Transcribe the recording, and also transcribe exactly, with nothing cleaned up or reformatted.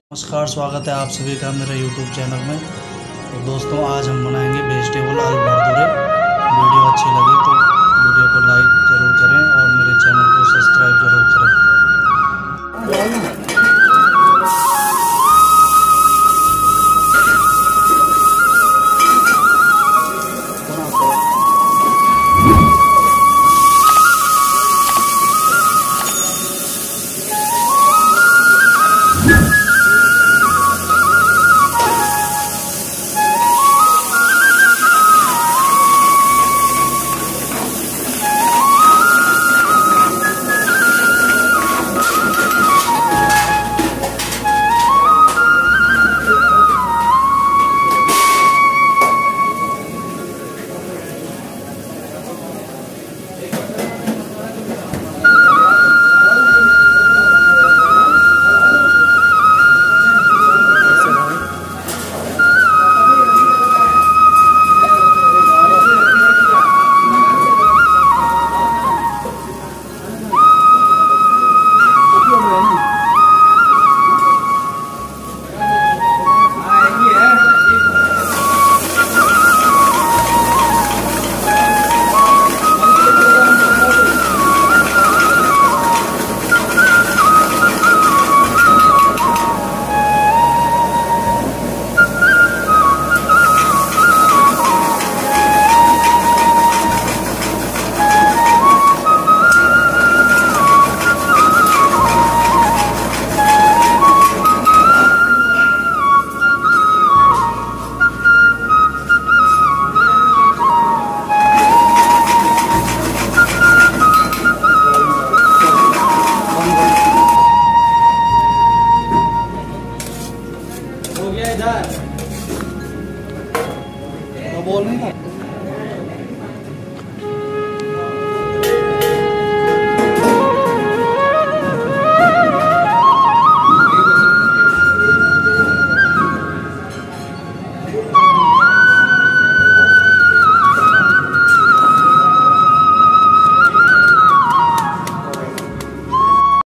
नमस्कार, स्वागत है आप सभी का मेरे यूट्यूब चैनल में। तो दोस्तों, आज हम बनाएंगे वेजिटेबल आलू भरदुरे। वीडियो अच्छी लगी तो वीडियो को लाइक ज़रूर करें और मेरे चैनल को सब्सक्राइब ज़रूर करें। हो गया इधर तो बोल नहीं था।